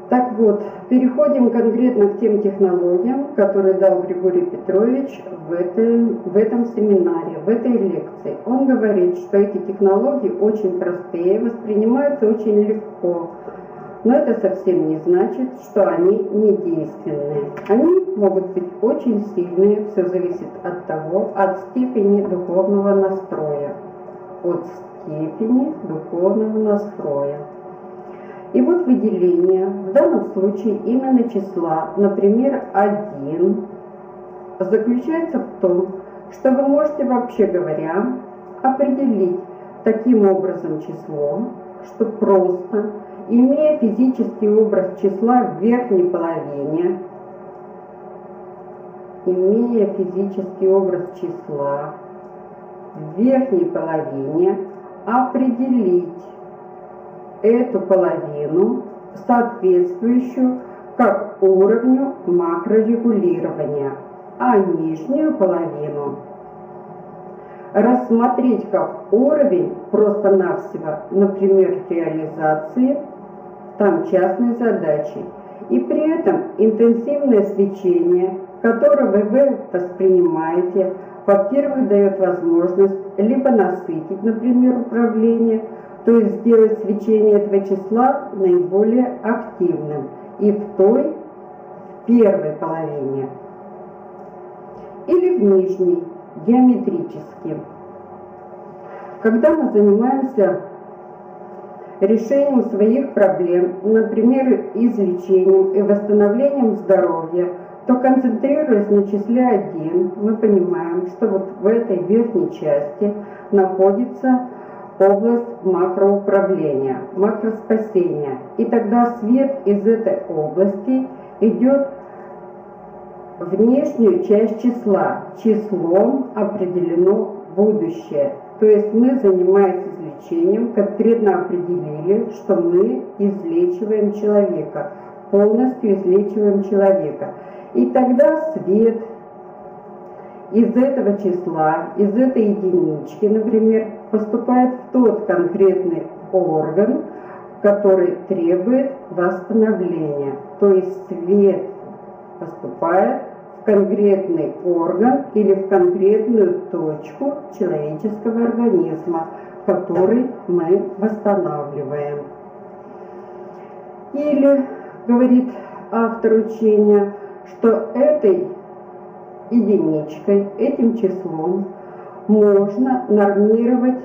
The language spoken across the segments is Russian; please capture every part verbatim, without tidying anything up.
Так вот, переходим конкретно к тем технологиям, которые дал Григорий Петрович в, этом, в этом семинаре, в этой лекции. Он говорит, что эти технологии очень простые, воспринимаются очень легко, но это совсем не значит, что они не действенные. Они могут быть очень сильные, все зависит от того, от степени духовного настроя. От степени духовного настроя. И вот выделение, в данном случае именно числа, например, один, заключается в том, что вы можете, вообще говоря, определить таким образом число, что просто, имея физический образ числа в верхней половине, имея физический образ числа в верхней половине, определить эту половину, соответствующую как уровню макрорегулирования, а нижнюю половину рассмотреть как уровень просто-навсего, например, реализации там частной задачи. И при этом интенсивное свечение, которое вы воспринимаете, во-первых, дает возможность либо насытить, например, управление, то есть сделать свечение этого числа наиболее активным и в той, в первой половине, или в нижней, геометрически. Когда мы занимаемся решением своих проблем, например, излечением и восстановлением здоровья, то, концентрируясь на числе один, мы понимаем, что вот в этой верхней части находится область макроуправления, макроспасения. И тогда свет из этой области идет в внешнюю часть числа. Числом определено будущее. То есть мы, занимаясь излечением, конкретно определили, что мы излечиваем человека, полностью излечиваем человека. И тогда свет из этого числа, из этой единички, например, поступает в тот конкретный орган, который требует восстановления. То есть свет поступает в конкретный орган или в конкретную точку человеческого организма, который мы восстанавливаем. Или, говорит автор учения, что этой единичкой, этим числом можно нормировать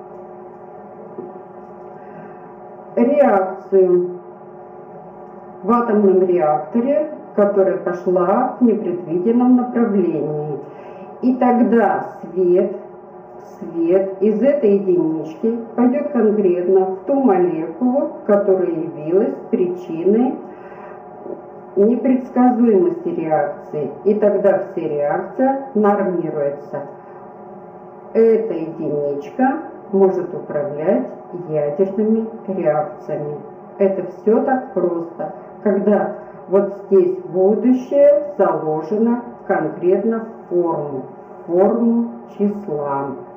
реакцию в атомном реакторе, которая пошла в непредвиденном направлении. И тогда свет, свет из этой единички пойдет конкретно в ту молекулу, которая явилась причиной непредсказуемости реакции. И тогда вся реакция нормируется. Эта единичка может управлять ядерными реакциями. Это все так просто, когда вот здесь будущее заложено конкретно в форму, форму числа.